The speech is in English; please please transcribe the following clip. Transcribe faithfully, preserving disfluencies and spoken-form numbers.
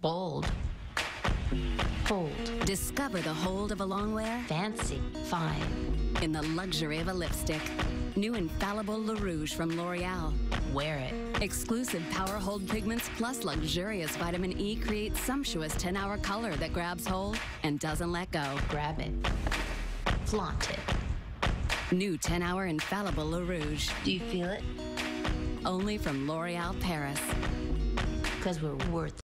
Bold. Hold. Discover the hold of a longwear Fancy. Fine. in the luxury of a lipstick. New Infallible Le Rouge from L'Oreal. Wear it. Exclusive power hold pigments plus luxurious vitamin E create sumptuous ten hour color that grabs hold and doesn't let go. Grab it. Flaunt it. New ten hour Infallible Le Rouge. Do you feel it? Only from L'Oreal Paris. Because we're worth